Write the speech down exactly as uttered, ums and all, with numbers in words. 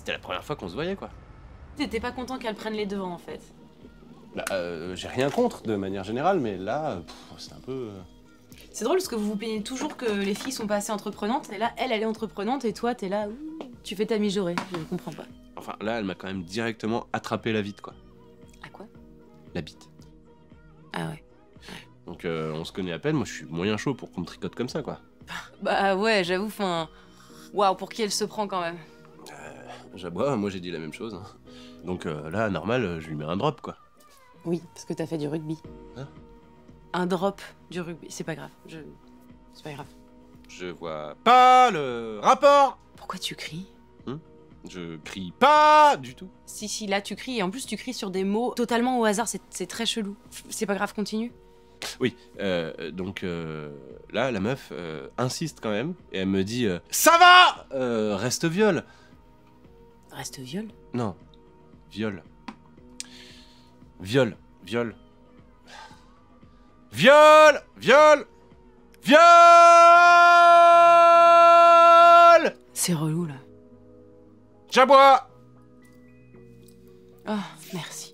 C'était la première fois qu'on se voyait, quoi. T'étais pas content qu'elle prenne les devants, en fait. Bah, euh, j'ai rien contre, de manière générale, mais là, c'est un peu... Euh... C'est drôle parce que vous vous plaignez toujours que les filles sont pas assez entreprenantes, et là, elle, elle est entreprenante, et toi, t'es là, ouh, tu fais ta mijaurée, je ne comprends pas. Enfin, là, elle m'a quand même directement attrapé la bite, quoi. À quoi? La bite. Ah ouais. Donc, euh, on se connaît à peine, moi, je suis moyen chaud pour qu'on me tricote comme ça, quoi. Bah ouais, j'avoue, enfin... Waouh, pour qui elle se prend, quand même. Euh, J'aboie, moi, j'ai dit la même chose. Hein. Donc euh, là, normal, je lui mets un drop, quoi. Oui, parce que t'as fait du rugby. Hein? Un drop du rugby, c'est pas grave, je... C'est pas grave. Je vois pas le rapport. Pourquoi tu cries? Hum Je crie pas du tout. Si, si, là tu cries, et en plus tu cries sur des mots totalement au hasard, c'est très chelou. C'est pas grave, continue. Oui, euh, donc euh, là, la meuf euh, insiste quand même, et elle me dit euh, ça va euh, reste viol. Reste viol? Non, viol. Viol, viol. Viol, viol, viol. C'est relou, là. J'aboie. Oh, merci.